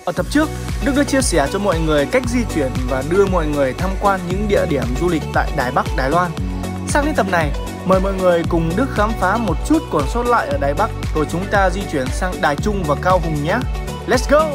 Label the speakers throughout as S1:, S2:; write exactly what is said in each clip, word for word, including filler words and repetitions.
S1: Ở tập trước, Đức đã chia sẻ cho mọi người cách di chuyển và đưa mọi người tham quan những địa điểm du lịch tại Đài Bắc, Đài Loan. Sang đến tập này, mời mọi người cùng Đức khám phá một chút còn sót lại ở Đài Bắc, rồi chúng ta di chuyển sang Đài Trung và Cao Hùng nhé. Let's go!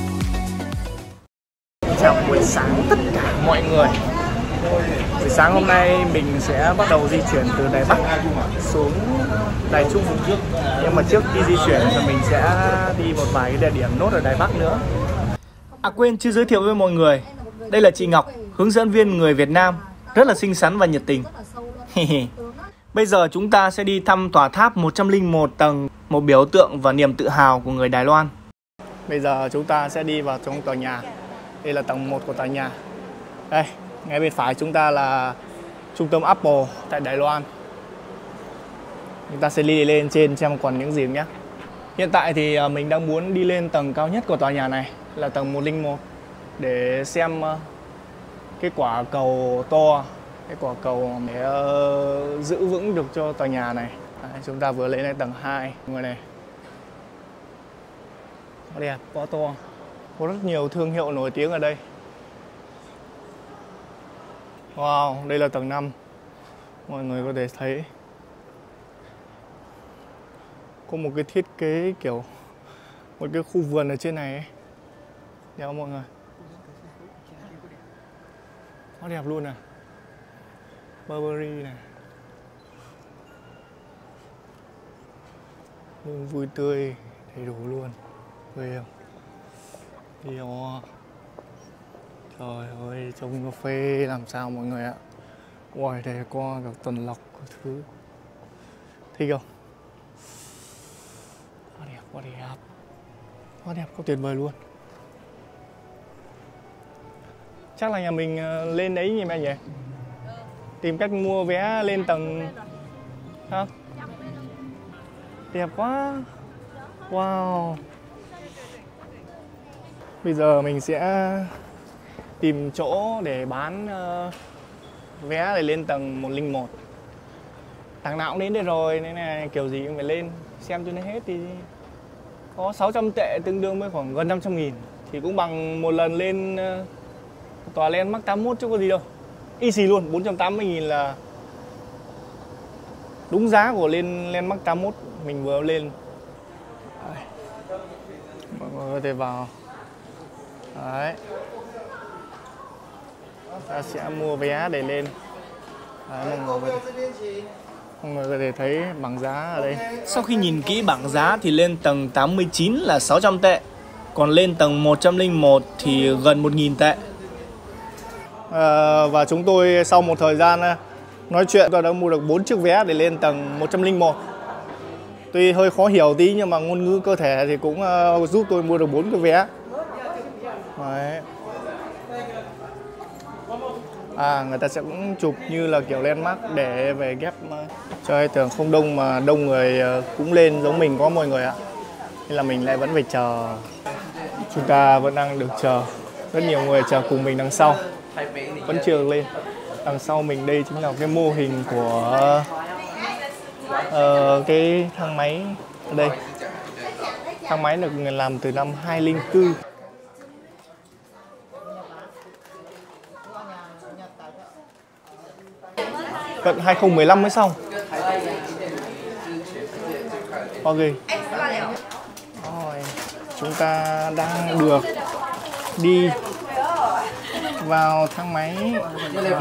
S1: Chào buổi sáng tất cả mọi người. Buổi sáng hôm nay mình sẽ bắt đầu di chuyển từ Đài Bắc xuống Đài Trung. Nhưng mà trước khi di chuyển thì mình sẽ đi một vài cái địa điểm nốt ở Đài Bắc nữa. À quên, chưa giới thiệu với mọi người. Đây là chị Ngọc, hướng dẫn viên người Việt Nam, rất là xinh xắn và nhiệt tình. Bây giờ chúng ta sẽ đi thăm tòa tháp một trăm lẻ một tầng, một biểu tượng và niềm tự hào của người Đài Loan. Bây giờ chúng ta sẽ đi vào trong tòa nhà. Đây là tầng một của tòa nhà. Đây, ngay bên phải chúng ta là trung tâm Apple tại Đài Loan. Chúng ta sẽ đi lên trên xem còn những gì nhé. Hiện tại thì mình đang muốn đi lên tầng cao nhất của tòa nhà này, là tầng một không một, để xem cái quả cầu to, cái quả cầu để uh, giữ vững được cho tòa nhà này. Đấy, chúng ta vừa lên đến tầng hai người này. Nó đẹp, quá to. Có rất nhiều thương hiệu nổi tiếng ở đây. Wow, đây là tầng năm. Mọi người có thể thấy có một cái thiết kế kiểu một cái khu vườn ở trên này ấy. Đẹp không mọi người? Nó đẹp luôn này. Burberry này. Luôn vui tươi, đầy đủ luôn. Ghê không? Đi đó. Trời ơi, trông cà phê làm sao mọi người ạ. Ôi, đây có cả tuần lộc các thứ. Thích không? Quá đẹp, quá đẹp. Quá đẹp, quá tuyệt vời luôn. Chắc là nhà mình lên đấy nhỉ mẹ nhỉ? Tìm cách mua vé lên tầng. Hả? Đẹp quá. Wow. Bây giờ mình sẽ tìm chỗ để bán uh, vé để lên tầng một không một. Thằng nào cũng đến đây rồi nên là kiểu gì cũng phải lên xem cho nó hết. Thì có sáu trăm tệ tương đương với khoảng gần năm trăm nghìn, thì cũng bằng một lần lên uh, tòa Landmark tám mươi mốt chứ có gì đâu. Easy luôn, bốn trăm tám mươi nghìn là đúng giá của lên Landmark tám mươi mốt mình vừa lên. Đấy. Mọi người có thể vào. Đấy. Ta sẽ mua vé để lên. Đấy, mọi người có thể, mọi người có thể thấy bảng giá ở đây. Sau khi nhìn kỹ bảng giá thì lên tầng tám mươi chín là sáu trăm tệ, còn lên tầng một trăm lẻ một thì gần một nghìn tệ. À, và chúng tôi sau một thời gian nói chuyện, tôi đã mua được bốn chiếc vé để lên tầng một trăm lẻ một. Tuy hơi khó hiểu tí nhưng mà ngôn ngữ cơ thể thì cũng uh, giúp tôi mua được bốn cái vé. Đấy. À, người ta sẽ cũng chụp như là kiểu landmark để về ghép cho ai tưởng không đông mà đông người cũng lên giống mình có mọi người ạ. Nên là mình lại vẫn phải chờ. Chúng ta vẫn đang được chờ. Rất nhiều người chờ cùng mình đằng sau. Vẫn chưa được lên. Đằng sau mình đây chính là cái mô hình của uh, cái thang máy ở đây. Thang máy được làm từ năm hai không không bốn. Tận hai không một năm mới xong. Ok. Rồi, chúng ta đang được đi vào thang máy. Đấy.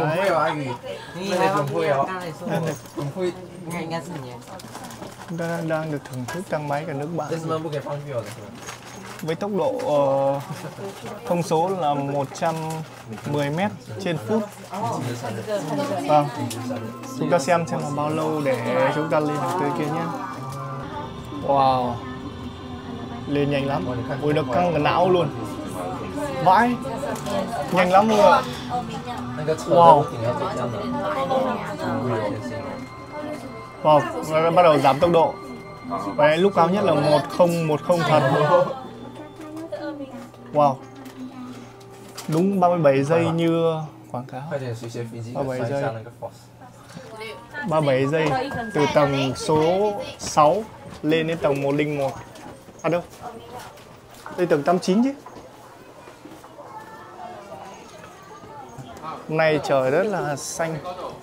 S1: Chúng ta đang được thưởng thức thang máy cả nước bạn. Với tốc độ uh, thông số là một trăm mười mét trên phút. Vâng. Chúng ta xem xem là bao lâu để chúng ta lên được tới kia nhé. Wow. Lên nhanh lắm. Ui, nó căng cả não luôn. Vãi. Nhanh lắm luôn ạ. Wow. Wow, nó bắt đầu giảm tốc độ. Và lúc cao nhất là một không một không thật. Wow. Đúng ba mươi bảy giây như quảng cáo. ba mươi bảy giây. ba mươi bảy giây từ tầng số sáu lên đến tầng một không một. À đâu? Đây tầng tám mươi chín chứ. Hôm nay trời rất là xanh.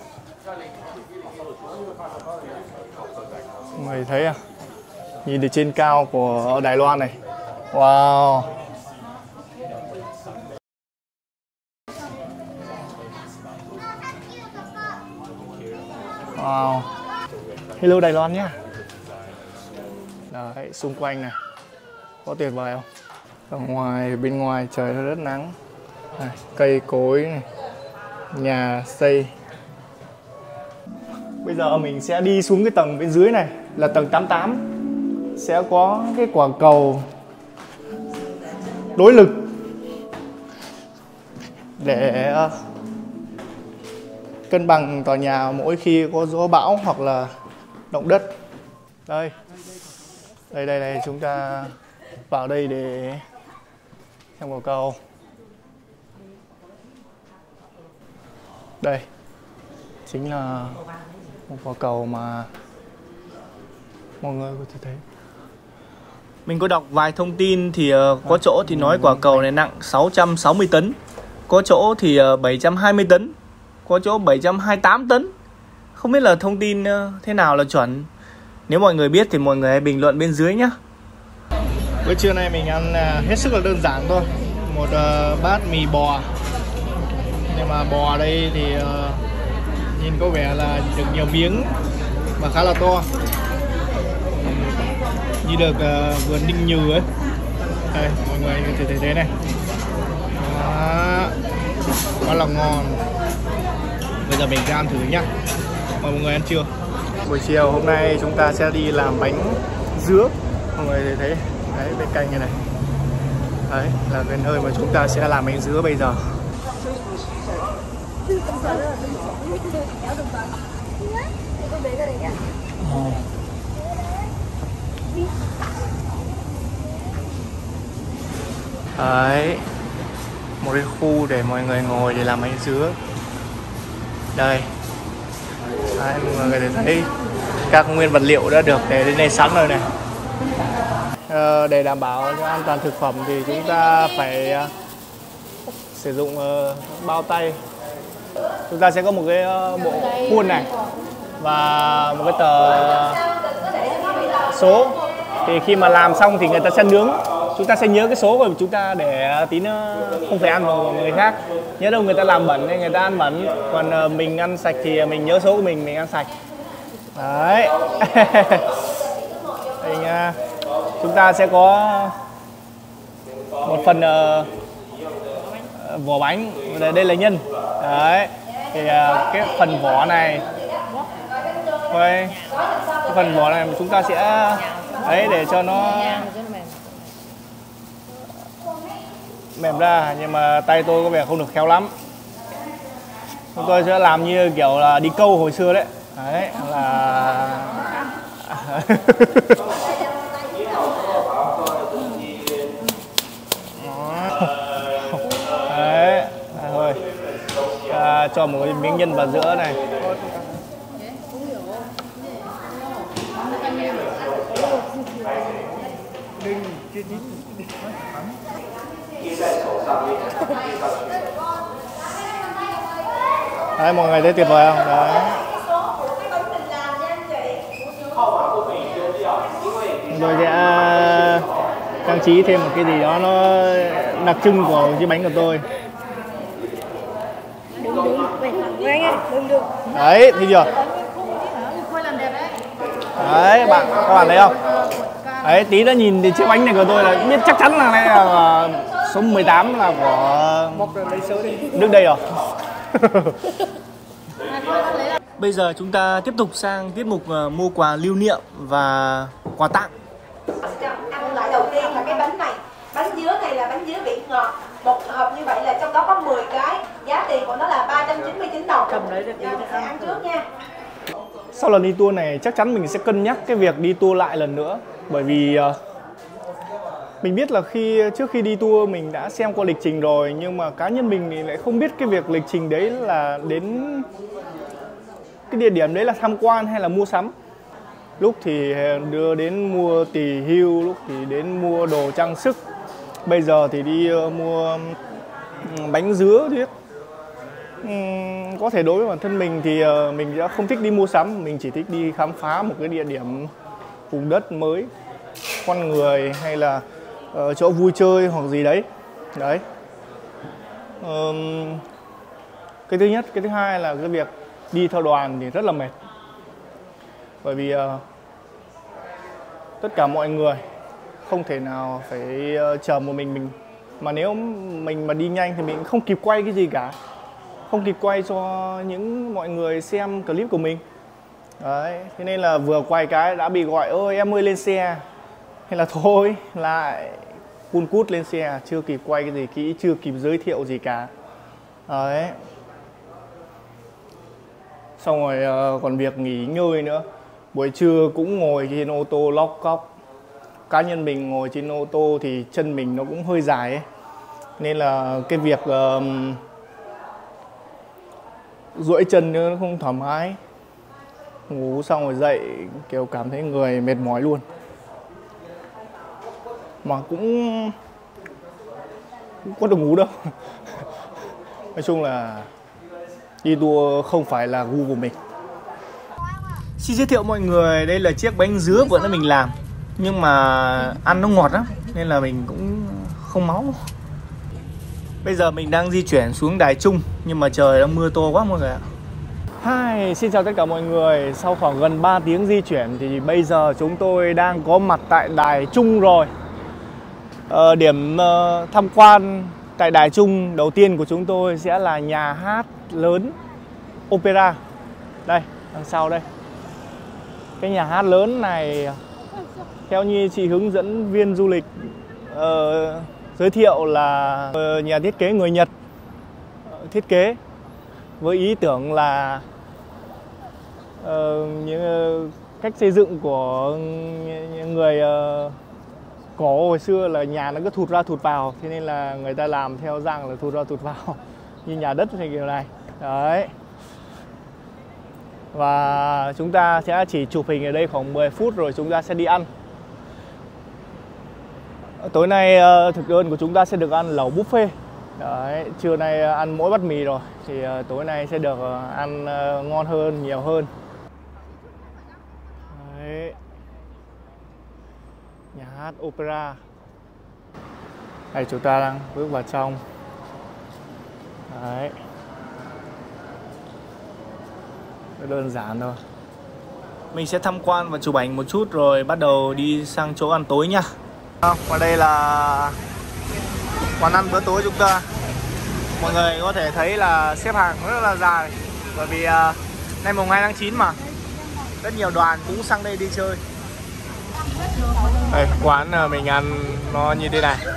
S1: Mọi người thấy à? Nhìn từ trên cao của Đài Loan này. Wow. Wow. Hello Đài Loan nhá. Đấy, xung quanh này có tuyệt vời không? Ở ngoài, bên ngoài trời rất nắng. Này, cây cối này, nhà xây. Bây giờ mình sẽ đi xuống cái tầng bên dưới này là tầng tám mươi tám. Sẽ có cái quả cầu đối lực để cân bằng tòa nhà mỗi khi có gió bão hoặc là động đất. Đây, đây đây đây chúng ta vào đây để xem quả cầu. Đây chính là một quả cầu mà mọi người có thể thấy. Mình có đọc vài thông tin thì uh, có chỗ thì nói quả cầu này nặng sáu trăm sáu mươi tấn, có chỗ thì uh, bảy trăm hai mươi tấn, có chỗ bảy trăm hai mươi tám tấn. Không biết là thông tin uh, thế nào là chuẩn. Nếu mọi người biết thì mọi người hãy bình luận bên dưới nhé. Bữa trưa nay mình ăn uh, hết sức là đơn giản thôi. Một uh, bát mì bò. Nhưng mà bò ở đây thì uh, nhìn có vẻ là được nhiều miếng và khá là to. Như được uh, vườn ninh nhừ ấy. Đây, mọi người có thể thấy thế này. Đó. Quá là ngon. Bây giờ mình sẽ ăn thử nhá. Mời mọi người ăn trưa. Buổi chiều hôm nay chúng ta sẽ đi làm bánh dứa. Mọi người thấy đấy, bên cạnh như này. Đấy là cái nơi mà chúng ta sẽ làm bánh dứa bây giờ. Oh. Đấy, một cái khu để mọi người ngồi để làm bánh dứa. Đây, đấy, mọi người có thể thấy các nguyên vật liệu đã được để đến đây sẵn rồi này. ờ, Để đảm bảo cho an toàn thực phẩm thì chúng ta phải uh, sử dụng uh, bao tay. Chúng ta sẽ có một cái uh, bộ khuôn này và một cái tờ uh, số. Thì khi mà làm xong thì người ta sẽ nướng. Chúng ta sẽ nhớ cái số của chúng ta để tí nữa không phải ăn vào người khác. Nhớ đâu người ta làm bẩn nên người ta ăn bẩn. Còn mình ăn sạch thì mình nhớ số của mình, mình ăn sạch. Đấy. Đây nha. Chúng ta sẽ có một phần uh, vỏ bánh. Đây là nhân. Đấy. Thì uh, cái phần vỏ này, đây, cái phần vỏ này chúng ta sẽ ấy để cho nó mềm ra, nhưng mà tay tôi có vẻ không được khéo lắm. Chúng tôi sẽ làm như kiểu là đi câu hồi xưa đấy. Đấy là đấy, à, thôi à, cho một cái miếng nhân vào giữa này. Đấy, mọi người thấy tuyệt vời không? Đấy. Tôi sẽ trang trí thêm một cái gì đó nó đặc trưng của cái bánh của tôi. Đấy, thấy chưa? Đấy, bạn, các bạn thấy không? Đấy, tí đã nhìn thì chiếc bánh này của tôi là biết chắc chắn là này là số mười tám là của nước đây rồi. Bây giờ chúng ta tiếp tục sang tiết mục uh, mua quà lưu niệm và quà tặng.
S2: Ăn loại đầu tiên là cái bánh này. Bánh dứa này là bánh dứa vị ngọt. Một hộp như vậy là trong đó có mười cái. Giá tiền của nó là ba trăm chín mươi chín đồng. Cầm đấy được đi sẽ ăn trước nha.
S1: Sau lần đi tour này chắc chắn mình sẽ cân nhắc cái việc đi tour lại lần nữa. Bởi vì uh, mình biết là khi trước khi đi tour mình đã xem qua lịch trình rồi, nhưng mà cá nhân mình thì lại không biết cái việc lịch trình đấy là đến cái địa điểm đấy là tham quan hay là mua sắm. Lúc thì đưa đến mua tỉ hưu, lúc thì đến mua đồ trang sức. Bây giờ thì đi uh, mua bánh dứa chứ. Uhm, có thể đối với bản thân mình thì uh, mình đã không thích đi mua sắm, mình chỉ thích đi khám phá một cái địa điểm, vùng đất mới, con người hay là uh, chỗ vui chơi hoặc gì đấy. Đấy. Um, cái thứ nhất, cái thứ hai là cái việc đi theo đoàn thì rất là mệt. Bởi vì uh, tất cả mọi người không thể nào phải uh, chờ một mình mình. Mà nếu mình mà đi nhanh thì mình không kịp quay cái gì cả. Không kịp quay cho những mọi người xem clip của mình. Đấy, thế nên là vừa quay cái đã bị gọi ơi em ơi lên xe. Hay là thôi lại cun cút lên xe, chưa kịp quay cái gì kỹ, chưa kịp giới thiệu gì cả. Đấy. Xong rồi uh, còn việc nghỉ ngơi nữa. Buổi trưa cũng ngồi trên ô tô lóc cóc. Cá nhân mình ngồi trên ô tô thì chân mình nó cũng hơi dài ấy. Nên là cái việc uh, duỗi chân nó không thoải mái. Ngủ xong rồi dậy kiểu cảm thấy người mệt mỏi luôn. Mà cũng không có được ngủ đâu. Nói chung là đi tour không phải là gu của mình. Xin giới thiệu mọi người, đây là chiếc bánh dứa vừa nãy mình làm. Nhưng mà ăn nó ngọt lắm nên là mình cũng không máu. Bây giờ mình đang di chuyển xuống Đài Trung, nhưng mà trời đang mưa to quá mọi người ạ. Hi, xin chào tất cả mọi người. Sau khoảng gần ba tiếng di chuyển thì bây giờ chúng tôi đang có mặt tại Đài Trung rồi. ờ, Điểm uh, tham quan tại Đài Trung đầu tiên của chúng tôi sẽ là nhà hát lớn Opera. Đây, đằng sau đây. Cái nhà hát lớn này theo như chị hướng dẫn viên du lịch uh, giới thiệu là uh, nhà thiết kế người Nhật uh, thiết kế với ý tưởng là uh, những uh, cách xây dựng của những người uh, cổ hồi xưa là nhà nó cứ thụt ra thụt vào, thế nên là người ta làm theo dạng là thụt ra thụt vào như nhà đất hay kiểu này. Đấy. Và chúng ta sẽ chỉ chụp hình ở đây khoảng mười phút rồi chúng ta sẽ đi ăn. Tối nay thực đơn của chúng ta sẽ được ăn lẩu buffet. Đấy, trưa nay ăn mỗi bát mì rồi thì tối nay sẽ được ăn ngon hơn, nhiều hơn. Đấy. Nhà hát Opera. Đây chúng ta đang bước vào trong. Đấy. Đơn giản thôi. Mình sẽ tham quan và chụp ảnh một chút rồi bắt đầu đi sang chỗ ăn tối nha. Và đây là quán ăn bữa tối chúng ta. Mọi người có thể thấy là xếp hàng rất là dài. Bởi vì uh, nay mùng hai tháng chín mà rất nhiều đoàn cũng sang đây đi chơi. Đây, quán mình ăn nó như thế này.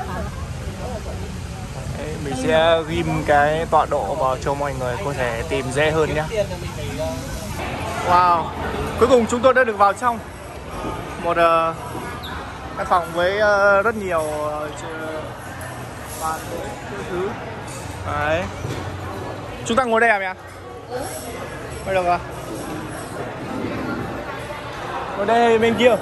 S1: Đấy, mình sẽ ghim cái tọa độ vào cho mọi người có thể tìm dễ hơn nhé. Wow, cuối cùng chúng tôi đã được vào trong một uh, căn phòng với uh, rất nhiều uh, bàn thứ. Đấy. Chúng ta ngồi đây à mẹ? Ừ. Bây được rồi. Ngồi đây bên kia.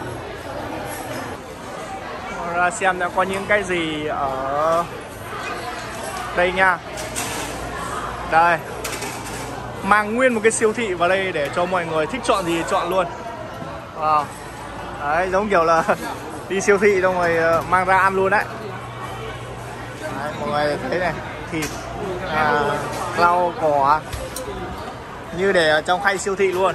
S1: Ra xem đã có những cái gì ở đây nha. Đây. Mang nguyên một cái siêu thị vào đây để cho mọi người thích chọn gì chọn luôn. Wow. Đấy, giống kiểu là đi siêu thị xong rồi mang ra ăn luôn đấy. Đấy, mọi người thấy này, thịt, à, rau cỏ như để ở trong khay siêu thị luôn.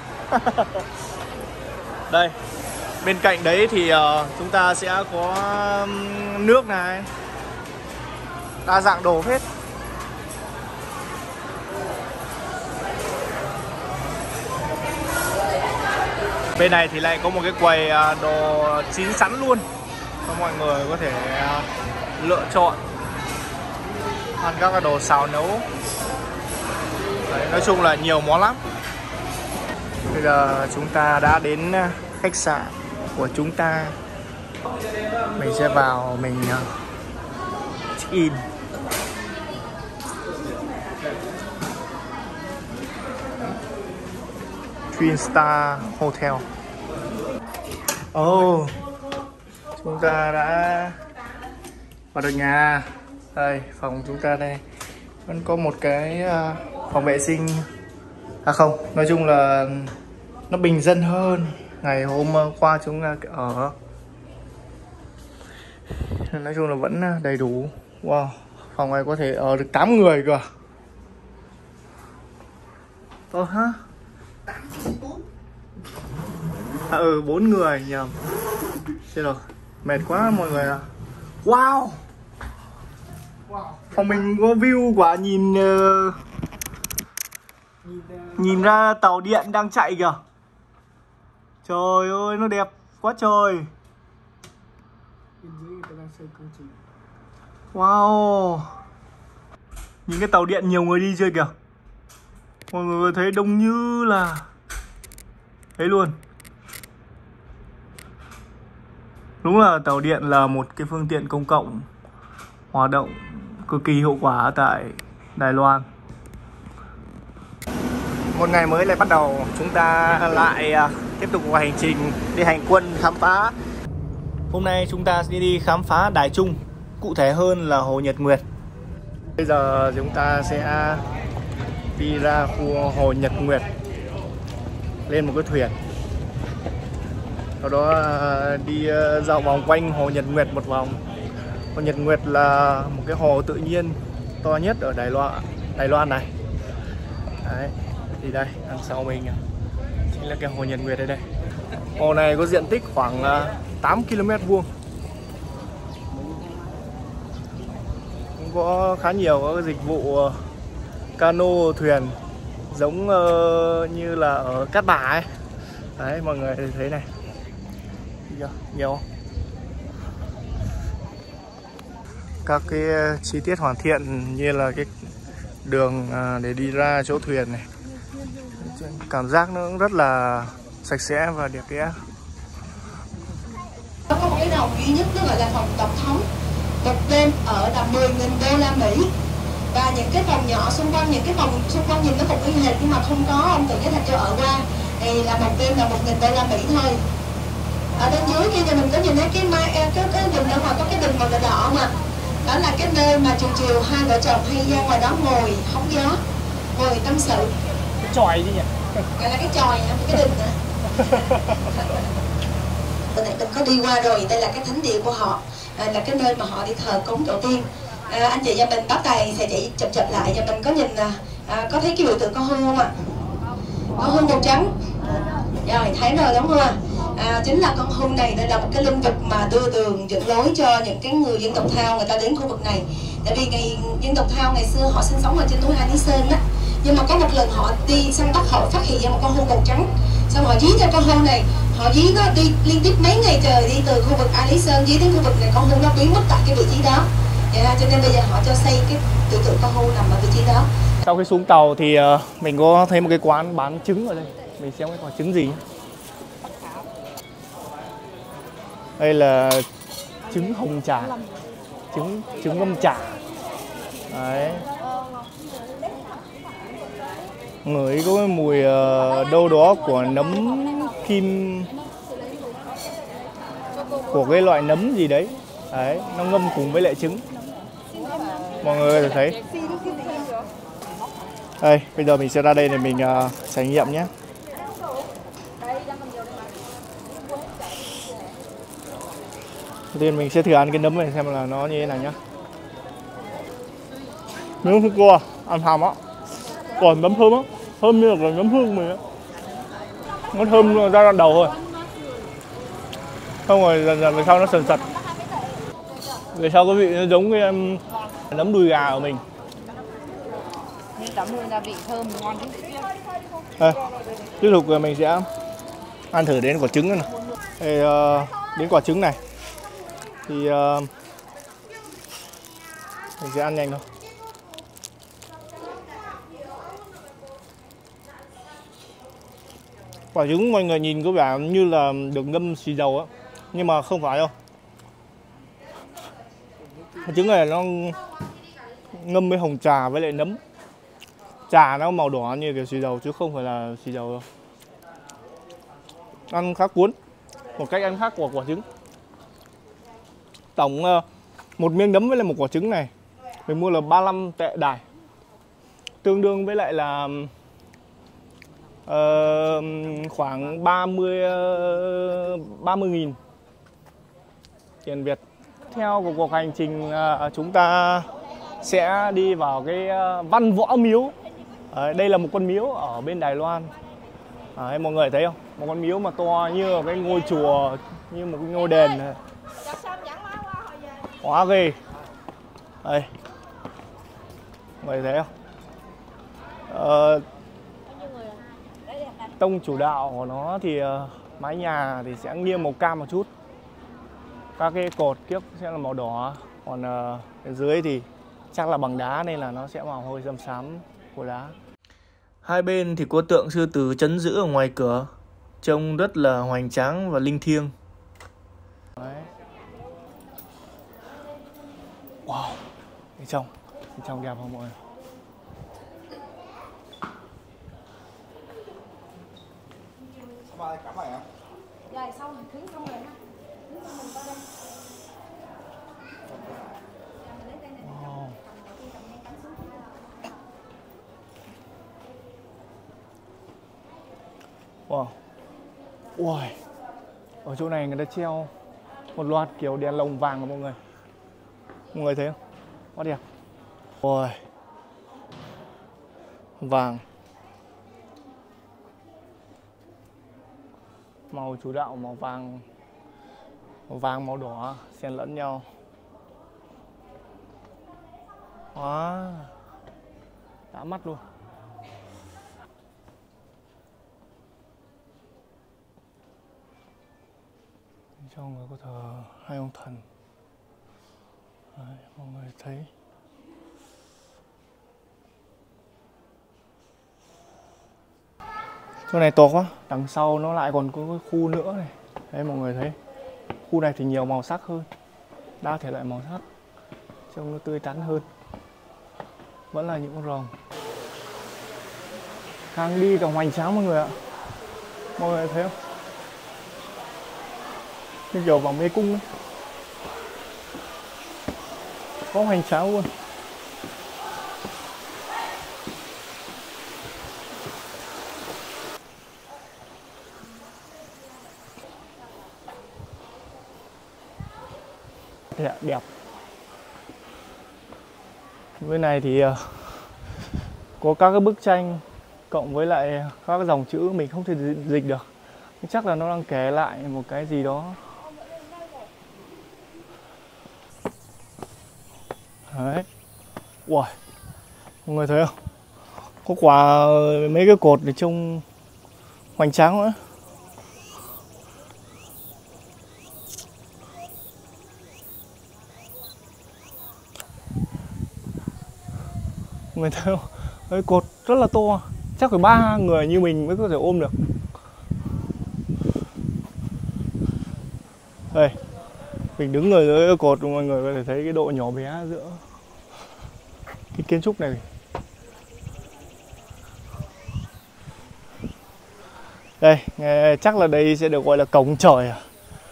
S1: Đây, bên cạnh đấy thì uh, chúng ta sẽ có nước này, đa dạng đồ hết. Bên này thì lại có một cái quầy đồ chín sẵn luôn cho mọi người có thể lựa chọn ăn các cái đồ xào nấu. Đấy, nói chung là nhiều món lắm. Bây giờ chúng ta đã đến khách sạn của chúng ta. Mình sẽ vào mình check in. Twin Star Hotel. Oh, chúng ta đã vào được nhà. Đây, phòng chúng ta đây. Vẫn có một cái phòng vệ sinh. À không, nói chung là nó bình dân hơn ngày hôm qua chúng ta ở. Nói chung là vẫn đầy đủ. Wow, phòng này có thể ở được tám người cơ. Ơ hả? À ừ, bốn người nhầm. Chết rồi, mệt quá mọi người à. Wow, phòng mình có view quả, nhìn uh, nhìn ra tàu điện đang chạy kìa. Trời ơi, nó đẹp quá trời. Wow, nhìn cái tàu điện nhiều người đi chưa kìa. Mọi người thấy đông như là thấy luôn. Đúng là tàu điện là một cái phương tiện công cộng hoạt động cực kỳ hiệu quả tại Đài Loan. Một ngày mới lại bắt đầu, chúng ta lại tiếp tục hành trình đi hành quân khám phá. Hôm nay chúng ta sẽ đi khám phá Đài Trung, cụ thể hơn là Hồ Nhật Nguyệt. Bây giờ chúng ta sẽ đi ra khu Hồ Nhật Nguyệt, lên một cái thuyền, sau đó đi dạo vòng quanh Hồ Nhật Nguyệt một vòng. Hồ Nhật Nguyệt là một cái hồ tự nhiên to nhất ở Đài Loan, Đài Loan này. Đấy, thì đây, đằng sau mình chính là cái Hồ Nhật Nguyệt đây đây. Hồ này có diện tích khoảng tám ki lô mét vuông. Cũng có khá nhiều các dịch vụ cano, thuyền giống uh, như là ở Cát Bà ấy. Đấy, mọi người thấy này, nhiều không? Các cái chi tiết hoàn thiện như là cái đường để đi ra chỗ thuyền này, cảm giác nó cũng rất là sạch sẽ và đẹp đẽ.
S2: Có một cái đầu duy nhất, nó gọi là phòng tổng thống, một đêm ở là mười nghìn đô la Mỹ. Và những cái phòng nhỏ xung quanh, những cái phòng xung quanh nhìn nó cũng y hệt nhưng mà không có ông tự giới thiệu cho ở qua thì là một đêm là một nghìn đô la Mỹ thôi. Ở bên dưới kia thì mình có nhìn thấy cái mai cái cái đường đâu mà có cái đường màu đỏ đỏ mà, đó là cái nơi mà chiều chiều hai vợ chồng hay ra ngoài đó ngồi hóng gió, ngồi tâm sự.
S1: Cái chòi gì nhỉ?
S2: Gọi là cái chòi, cái đình hả? Bữa nãy mình có đi qua rồi, đây là cái thánh địa của họ, à, là cái nơi mà họ đi thờ cúng tổ tiên. À, anh chị và mình bắt tay sẽ chỉ chụp chụp lại và mình có nhìn à, có thấy cái biểu tượng con hươu không ạ? Con hươu màu trắng. Rồi thấy rồi đúng không ạ? À, chính là con hươu này, đây là một cái linh vật mà đưa đường dẫn lối cho những cái người dân tộc Thao người ta đến khu vực này. Tại vì ngày dân tộc Thao ngày xưa họ sinh sống ở trên núi A Lý Sơn á, nhưng mà có một lần họ đi săn bắt, họ phát hiện ra một con hươu màu trắng, xong họ dí ra con hươu này, họ dí nó đi liên tiếp mấy ngày trời, đi từ khu vực A Lý Sơn dí đến khu vực này, con hươu nó biến mất tại cái vị trí đó. Dạ, cho nên bây giờ họ cho xây cái biểu tượng con hươu nằm ở vị trí đó.
S1: Sau khi xuống tàu thì uh, mình có thấy một cái quán bán trứng ở đây. Mình xem cái quả trứng gì. Đây là trứng hồng trà, trứng trứng ngâm trà. Đấy. Ngửi có cái mùi uh, đâu đó của nấm kim, của cái loại nấm gì đấy. Đấy, nó ngâm cùng với lại trứng. Mọi người thấy. Đây, bây giờ mình sẽ ra đây để mình uh, trải nghiệm nhé. Đầu tiên mình sẽ thử ăn cái nấm này xem là nó như thế nào nhá. Miếng thịt cua, ăn hầm á, còn nấm thơm á, thơm như là nấm hương mình á. Nó thơm ra đoạn đầu thôi, xong rồi dần dần về sau nó sần sật. Về sau cái vị nó giống cái um, nấm đùi gà của mình.
S3: Nhưng tắm luôn gia vị thơm ngon chứ.
S1: Đây, tiếp tục mình sẽ ăn thử đến quả trứng này. Đây, uh, đến quả trứng này thì uh, mình sẽ ăn nhanh thôi. Quả trứng mọi người nhìn có vẻ như là được ngâm xì dầu á, nhưng mà không phải đâu. Quả trứng này nó ngâm với hồng trà với lại nấm. Trà nó màu đỏ như kiểu xì dầu chứ không phải là xì dầu đâu. Ăn khá cuốn, một cách ăn khác của quả trứng. Tổng uh, một miếng nấm với lại một quả trứng này mình mua là ba mươi lăm tệ Đài. tương đương với lại là uh, khoảng ba mươi nghìn tiền Việt. Theo của cuộc hành trình uh, chúng ta sẽ đi vào cái uh, Văn Võ Miếu. Đấy, đây là một con miếu ở bên Đài Loan. Đấy, mọi người thấy không? Một con miếu mà to như cái ngôi chùa, như một cái ngôi đền này. Quá ghê. Đây, mọi người thấy không? Ờ, tông chủ đạo của nó thì uh, mái nhà thì sẽ nghiêng màu cam một chút. Các cái cột kiếc sẽ là màu đỏ. Còn uh, ở dưới thì chắc là bằng đá nên là nó sẽ màu hơi râm xám của đá. Hai bên thì có tượng sư tử trấn giữ ở ngoài cửa, trông rất là hoành tráng và linh thiêng. Đấy. Wow, bên trong, bên trong đẹp không mọi người?
S2: Rồi xong mình khứ không rồi ha. Khứ xong mình qua đây.
S1: Wow. Wow. Ở chỗ này người ta treo một loạt kiểu đèn lồng vàng của mọi người. Mọi người thấy không? Quá đẹp. Wow. Vàng. Màu chủ đạo màu vàng, màu vàng màu đỏ xen lẫn nhau. Wow. Đã mắt luôn. Trong người có thờ hai ông thần. Đấy, mọi người thấy. Chỗ này to quá, đằng sau nó lại còn có cái khu nữa này. Đấy mọi người thấy. Khu này thì nhiều màu sắc hơn, đa thể loại màu sắc, trông nó tươi tắn hơn. Vẫn là những con rồng. Càng đi càng hoành tráng mọi người ạ. Mọi người thấy không? Như kiểu vào mê cung ấy. Có hoành tráng luôn. Đẹp, đẹp. Bên này thì uh, có các cái bức tranh cộng với lại các cái dòng chữ mình không thể dịch được. Chắc là nó đang kể lại một cái gì đó. Đấy. Wow. Mọi người thấy không? Có quả mấy cái cột để trông hoành tráng nữa. Mọi người thấy không? Cái cột rất là to. Chắc phải ba người như mình mới có thể ôm được. Đây. Mình đứng ở dưới cột mọi người có thể thấy cái độ nhỏ bé giữa cái kiến trúc này. Đây, chắc là đây sẽ được gọi là cổng trời à.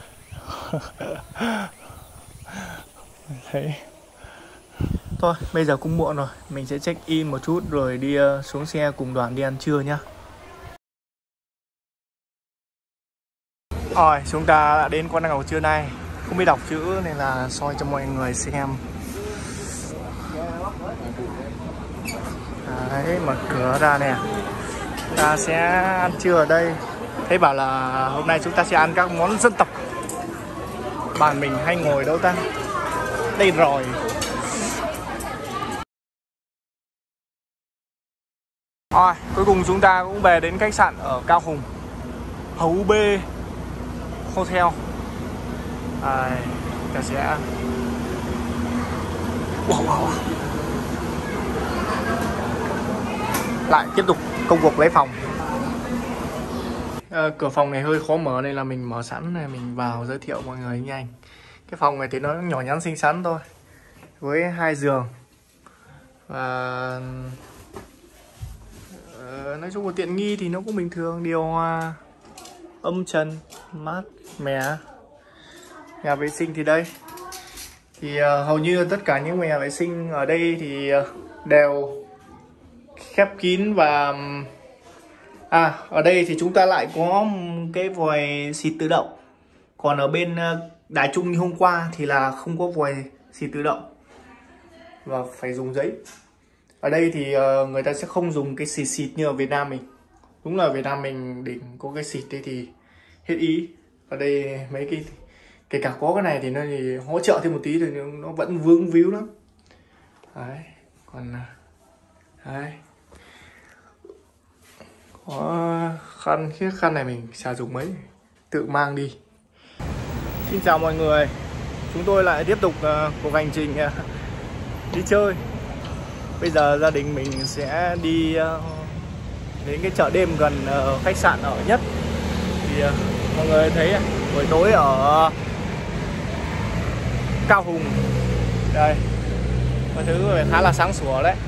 S1: Thấy. Thôi, bây giờ cũng muộn rồi, mình sẽ check in một chút rồi đi xuống xe cùng đoàn đi ăn trưa nhá. Rồi, chúng ta đã đến quán ăn trưa nay. Không biết đọc chữ nên là soi cho mọi người xem. Đấy, mở cửa ra nè. Chúng ta sẽ ăn trưa ở đây. Thấy bảo là hôm nay chúng ta sẽ ăn các món dân tộc. Bàn mình hay ngồi đâu ta? Đây rồi. Rồi, cuối cùng chúng ta cũng về đến khách sạn ở Cao Hùng, Hấu Bê Hotel. À, ta sẽ wow, wow. Lại tiếp tục công cuộc lấy phòng. À, cửa phòng này hơi khó mở nên là mình mở sẵn này, mình vào giới thiệu mọi người nhanh. Cái phòng này thì nó nhỏ nhắn xinh xắn thôi, với hai giường và uh, nói chung là tiện nghi thì nó cũng bình thường, điều hòa, âm trần, mát mẻ. Nhà vệ sinh thì đây thì uh, hầu như tất cả những nhà vệ sinh ở đây thì uh, đều khép kín. Và à, ở đây thì chúng ta lại có cái vòi xịt tự động. Còn ở bên Đài Trung như hôm qua thì là không có vòi xịt tự động và phải dùng giấy. Ở đây thì người ta sẽ không dùng cái xịt xịt như ở Việt Nam mình. Đúng là ở Việt Nam mình định có cái xịt đấy thì hết ý. Ở đây mấy cái kể cả có cái này thì nó thì hỗ trợ thêm một tí thì nó vẫn vướng víu lắm. Đấy, còn đấy. Có khăn, cái khăn này mình chả dùng mấy, tự mang đi. Xin chào mọi người, chúng tôi lại tiếp tục uh, cuộc hành trình uh, đi chơi. Bây giờ gia đình mình sẽ đi uh, đến cái chợ đêm gần uh, khách sạn ở Nhất. Thì uh, mọi người thấy uh, buổi tối ở uh, Cao Hùng đây, mọi thứ khá là sáng sủa đấy.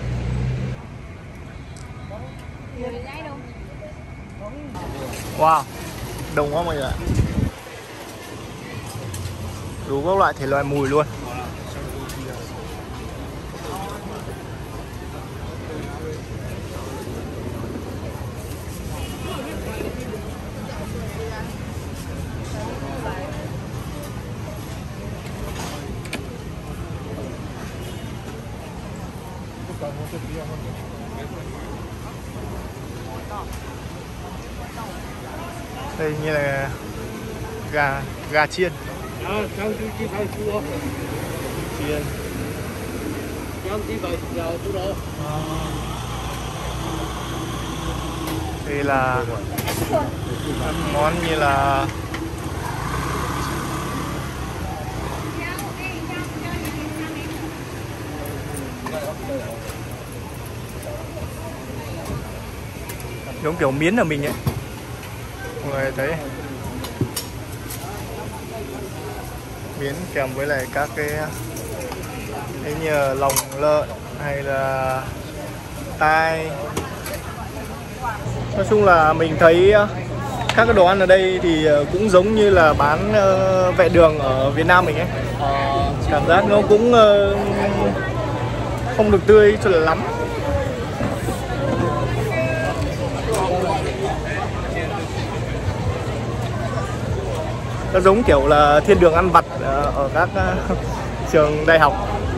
S1: Wow, đông quá mọi người ạ. Đủ các loại thể loại mùi luôn. Đây như là gà gà chiên. Chiên. Đây là món như là giống kiểu miến ở mình ấy. Mọi người thấy miến kèm với lại các cái cái như lòng lợn hay là tai. Nói chung là mình thấy các cái đồ ăn ở đây thì cũng giống như là bán vệ đường ở Việt Nam mình ấy. Cảm giác nó cũng không được tươi cho lắm. Nó giống kiểu là thiên đường ăn vặt ở các trường đại học.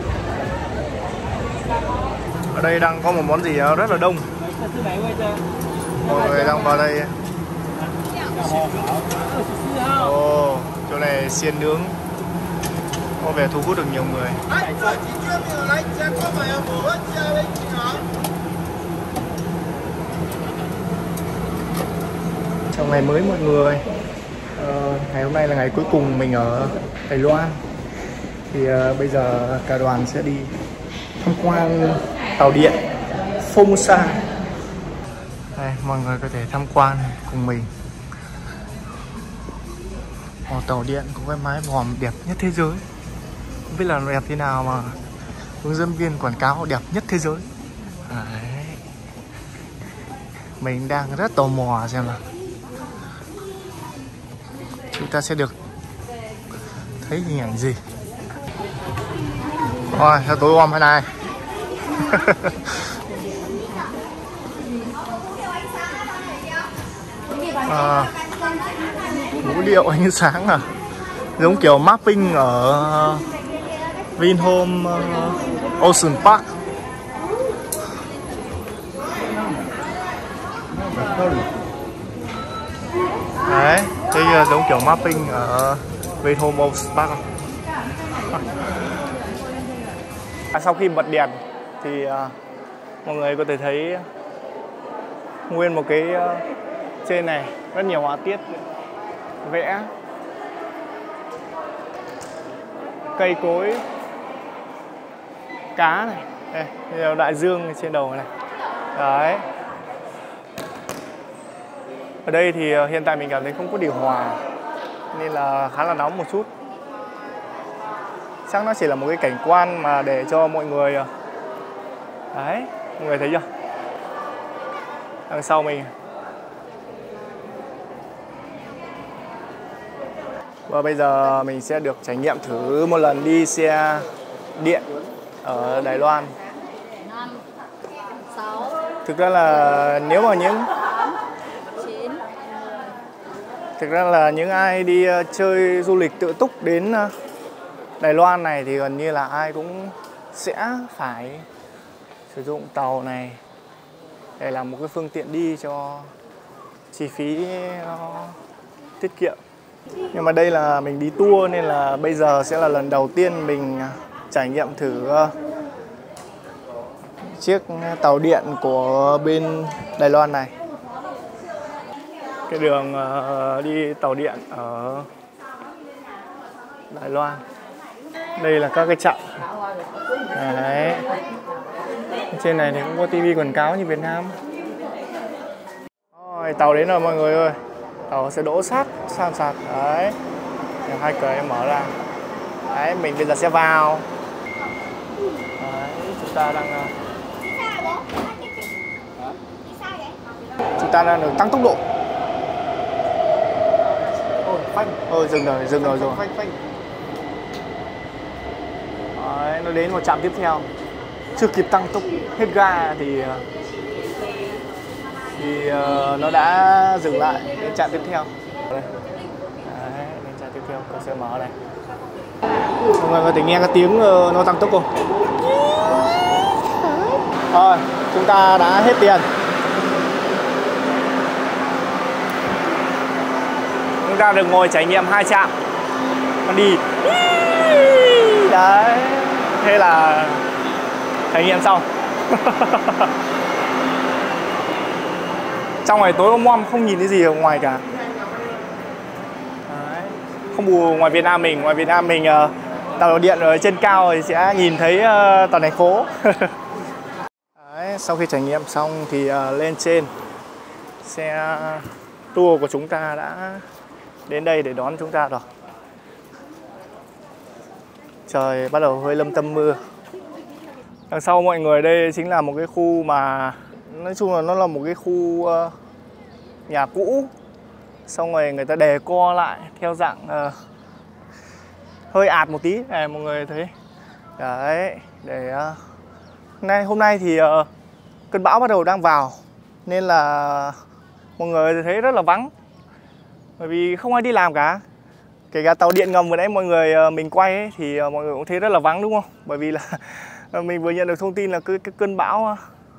S1: Ở đây đang có một món gì đó rất là đông. Mọi người đang vào đây. Ồ, oh, chỗ này xiên nướng có vẻ thu hút được nhiều người. Trong ngày mới mọi người. Uh, ngày hôm nay là ngày cuối cùng mình ở Đài Loan. Thì uh, bây giờ cả đoàn sẽ đi tham quan tàu điện Formosa. Đây, mọi người có thể tham quan cùng mình. Ồ, tàu điện có cái mái vòm đẹp nhất thế giới. Không biết là nó đẹp thế nào mà hướng dẫn viên quảng cáo đẹp nhất thế giới. Đấy. Mình đang rất tò mò xem là chúng ta sẽ được thấy hình ảnh gì. Rồi, sao tối om thế này. À, vũ điệu ánh sáng à, giống kiểu mapping ở Vinhome uh, Ocean Park. Đấy, đây là giống kiểu mapping ở Vinhome Ocean Park. À, sau khi bật đèn thì uh, mọi người có thể thấy nguyên một cái uh, trên này rất nhiều họa tiết vẽ cây cối, cá này, đây, nhiều đại dương trên đầu này. Đấy. Ở đây thì uh, hiện tại mình cảm thấy không có điều hòa nên là khá là nóng một chút. Chắc nó chỉ là một cái cảnh quan mà để cho mọi người. Đấy, mọi người thấy chưa? Đằng sau mình. Và bây giờ mình sẽ được trải nghiệm thử một lần đi xe điện ở Đài Loan.
S3: sáu.
S1: Thực ra là nếu mà những
S3: chín.
S1: Thực ra là những ai đi chơi du lịch tự túc đến Đài Loan này thì gần như là ai cũng sẽ phải sử dụng tàu này để làm một cái phương tiện đi cho chi phí nó tiết kiệm. Nhưng mà đây là mình đi tour nên là bây giờ sẽ là lần đầu tiên mình trải nghiệm thử chiếc tàu điện của bên Đài Loan này. Cái đường đi tàu điện ở Đài Loan. Đây là các cái trạm. Đấy. Trên này thì cũng có tivi quảng cáo như Việt Nam. Rồi, tàu đến rồi mọi người ơi. Tàu sẽ đỗ sát san sạt. Đấy. Hai cửa mở ra. Đấy, mình bây giờ sẽ vào. Đấy, chúng ta đang Chúng ta đang được tăng tốc độ. Ôi, phanh. Ôi, dừng rồi, dừng rồi rồi. Phanh, phanh. Đấy, nó đến một trạm tiếp theo. Chưa kịp tăng tốc hết ga thì thì uh, nó đã dừng lại đến trạm tiếp theo. Đây. Đấy, đến trạm tiếp theo cửa sẽ mở này. Mọi người có thể nghe cái tiếng uh, nó tăng tốc không? Rồi, chúng ta đã hết tiền. Chúng ta được ngồi trải nghiệm hai trạm. Con đi. Đấy. Thế là trải nghiệm xong. Trong này tối om om không nhìn thấy gì ở ngoài cả. Đấy. Không bù ngoài Việt Nam mình. Ngoài Việt Nam mình uh, tàu điện ở trên cao thì sẽ nhìn thấy uh, toàn thành phố. Đấy, sau khi trải nghiệm xong thì uh, lên trên xe tour của chúng ta đã đến đây để đón chúng ta rồi. Trời bắt đầu hơi lâm tâm mưa. Đằng sau mọi người đây chính là một cái khu mà nói chung là nó là một cái khu uh, nhà cũ. Xong rồi người ta đề co lại theo dạng uh, hơi ạt một tí này mọi người thấy. Đấy, để uh, nay hôm nay thì uh, cơn bão bắt đầu đang vào nên là mọi người thấy rất là vắng. Bởi vì không ai đi làm cả. Kể cả tàu điện ngầm vừa nãy mọi người mình quay ấy, thì mọi người cũng thấy rất là vắng đúng không? Bởi vì là mình vừa nhận được thông tin là cái, cái cơn bão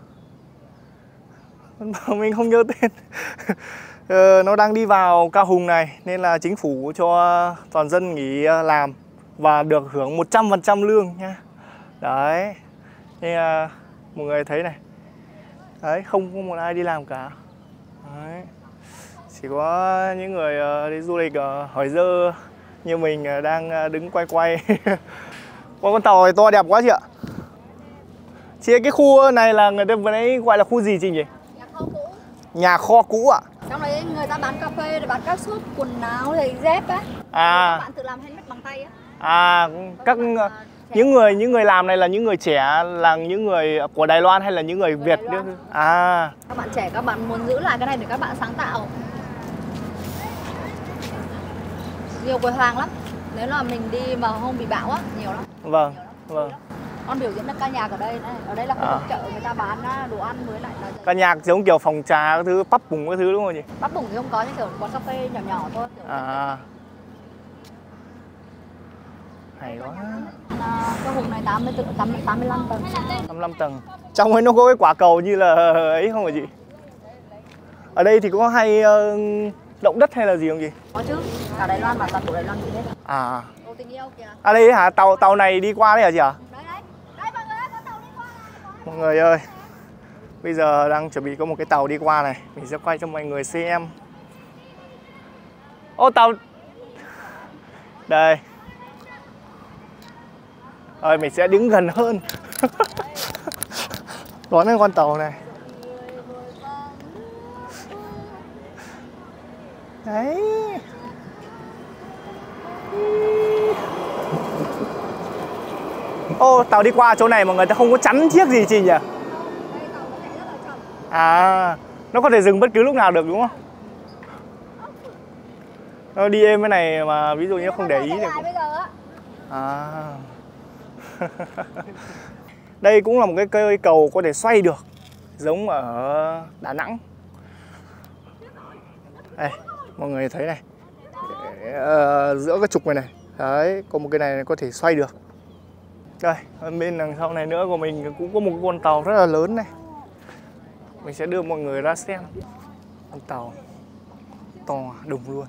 S1: mình không nhớ tên nó đang đi vào Cao Hùng này, nên là chính phủ cho toàn dân nghỉ làm và được hưởng một trăm phần trăm lương nha. Đấy. Nên là mọi người thấy này. Đấy, không có một ai đi làm cả. Đấy. Chỉ có những người đi du lịch ở Hỏi Dơ như mình đang đứng quay quay. Con tàu này to đẹp quá chị ạ. Chị ơi, cái khu này là người ta vừa nãy gọi là khu gì chị nhỉ?
S3: Nhà kho cũ.
S1: Nhà kho cũ ạ?
S3: Trong đấy người ta bán cà phê, bán các shop quần áo, giày dép á.
S1: À.
S3: Các bạn tự làm handmade bằng tay á.
S1: À, các những người những người làm này là những người trẻ, là những người của Đài Loan hay là những người, người Việt nữa? À.
S3: Các bạn trẻ, các bạn muốn giữ lại cái này để các bạn sáng tạo. Nhiều cửa hàng lắm. Nếu là mình đi mà không bị bão á, nhiều lắm.
S1: Vâng,
S3: nhiều lắm.
S1: vâng.
S3: Con biểu diễn là ca nhạc ở đây này. Ở đây là khu vực chợ người ta bán đồ ăn với lại là
S1: ca nhạc giống kiểu phòng trà các thứ, pub bùng các thứ đúng không chị?
S3: Pub bùng thì không có, nhưng kiểu quán cà phê nhỏ nhỏ thôi.
S1: À. Hay quá.
S3: Cái vùng này tám mươi tám mươi lăm tầng.
S1: tám mươi lăm tầng. Trong ấy nó có cái quả cầu như là ấy không hả chị? Ở đây thì có hay uh, động đất hay là gì không chị?
S3: Có chứ. Cả Đài Loan mà toàn bộ Đài Loan như thế.
S1: À.
S3: Cầu tình yêu kìa.
S1: À đây hả? Tàu tàu này đi qua đấy hả chị ạ?
S3: Đấy đấy. Đây mọi người ơi, có tàu đi qua này.
S1: Mọi người ơi. Bây giờ đang chuẩn bị có một cái tàu đi qua này, mình sẽ quay cho mọi người xem. Ô tàu. Đây. Rồi mình sẽ đứng gần hơn. Đón cái con tàu này. Đấy. Ô tàu đi qua chỗ này mà người ta không có chắn chiếc gì chị nhỉ? À, nó có thể dừng bất cứ lúc nào được đúng không? Nó đi êm cái này mà ví dụ như không để ý được. À. Đây cũng là một cái cây cầu có thể xoay được. giống ở Đà Nẵng. Đây, mọi người thấy này, ờ, giữa cái trục này này, đấy, có một cái này có thể xoay được. Đây, bên đằng sau này nữa của mình cũng có một con tàu rất là lớn này. Mình sẽ đưa mọi người ra xem. Con tàu to đùng luôn.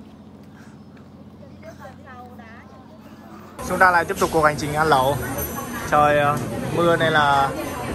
S1: Chúng ta lại tiếp tục cuộc hành trình ăn lẩu. Trời uh, mưa này là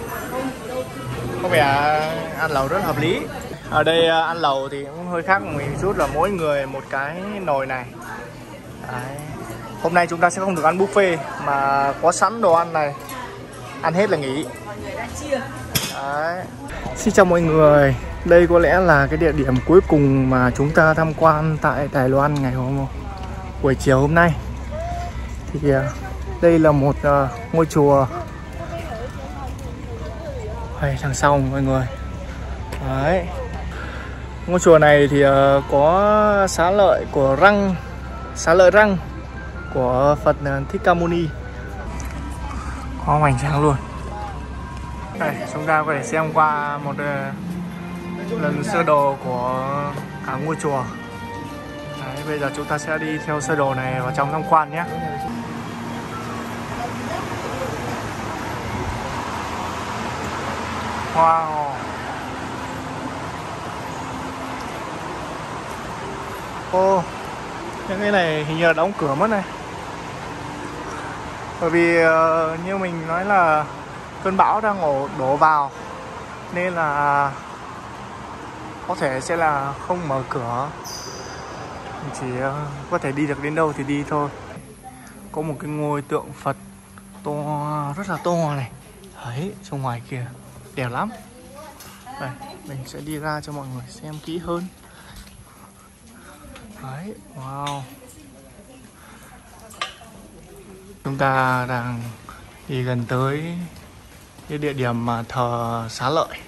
S1: có vẻ ăn lẩu rất hợp lý. Ở đây uh, ăn lẩu thì cũng hơi khác mình chút là mỗi người một cái nồi này. Đấy. Hôm nay chúng ta sẽ không được ăn buffet mà có sẵn đồ ăn này. Ăn hết là nghỉ. Đấy. Xin chào mọi người. Đây có lẽ là cái địa điểm cuối cùng mà chúng ta tham quan tại Đài Loan ngày hôm buổi chiều hôm nay. Thì uh, đây là một uh, ngôi chùa đây, đằng sau mọi người. Đấy. Ngôi chùa này thì uh, có xá lợi của răng, xá lợi răng của Phật Thích Ca Mâu Ni. Có hoành tráng luôn. Đây, chúng ta có thể xem qua một uh, lần sơ đồ của cả ngôi chùa. Đấy, bây giờ chúng ta sẽ đi theo sơ đồ này vào trong tham quan nhé. Wow. Ô, những cái này hình như là đóng cửa mất này. Bởi vì uh, như mình nói là cơn bão đang ổ đổ vào nên là có thể sẽ là không mở cửa. Mình chỉ uh, có thể đi được đến đâu thì đi thôi. Có một cái ngôi tượng Phật to, rất là to này. Đấy, trong ngoài kia đẹp lắm. Đây, mình sẽ đi ra cho mọi người xem kỹ hơn. Đấy, wow. Chúng ta đang đi gần tới cái địa điểm mà thờ xá lợi.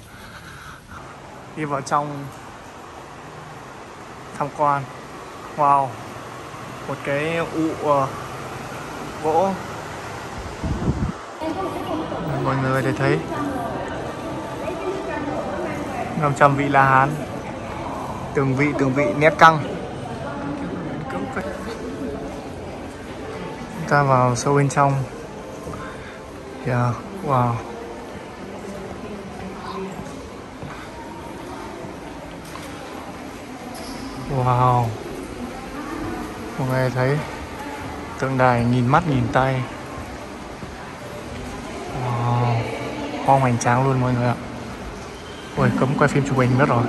S1: Đi vào trong tham quan. Wow. Một cái ụ uh, gỗ. Mọi người để thấy năm trăm vị La Hán, từng vị từng vị nét căng. Chúng ta vào sâu bên trong. Yeah, wow. Wow. Mọi người thấy tượng đài nhìn mắt nhìn tay. Wow. Hoang hoành tráng luôn mọi người ạ. Ôi, cấm quay phim chụp hình mất rồi.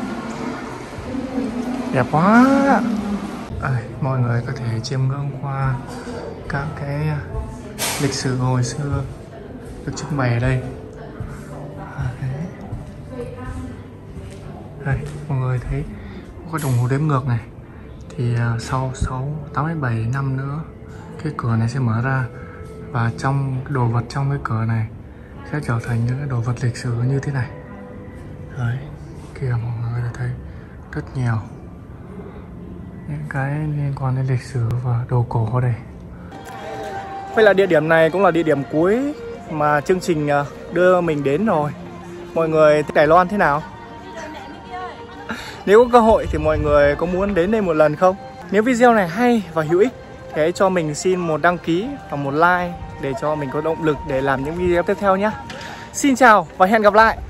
S1: Đẹp quá. À, mọi người có thể chiêm ngưỡng qua các cái lịch sử hồi xưa được trưng bày ở đây. À, đây, mọi người thấy có đồng hồ đếm ngược này. Thì uh, sau sáu, tám đến bảy năm nữa cái cửa này sẽ mở ra. Và trong đồ vật trong cái cửa này sẽ trở thành những cái đồ vật lịch sử như thế này. Đấy, kìa mọi người thấy rất nhiều những cái liên quan đến lịch sử và đồ cổ ở đây. Vậy là địa điểm này cũng là địa điểm cuối mà chương trình đưa mình đến rồi. Mọi người thích Đài Loan thế nào? Nếu có cơ hội thì mọi người có muốn đến đây một lần không? Nếu video này hay và hữu ích thì hãy cho mình xin một đăng ký và một like để cho mình có động lực để làm những video tiếp theo nhé. Xin chào và hẹn gặp lại!